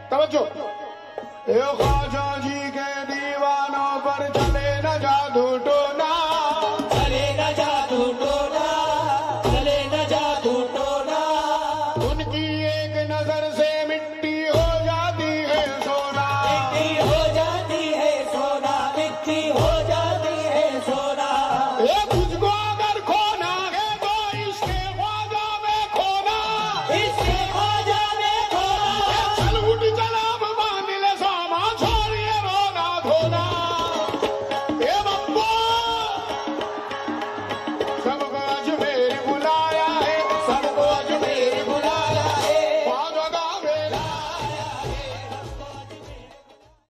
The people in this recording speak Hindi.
तवज्जो। ए ख्वाजा जी के दीवानों पर चले न जादू टोना, चले न जादू टोना, चले न जादू टोना। उनकी एक नजर से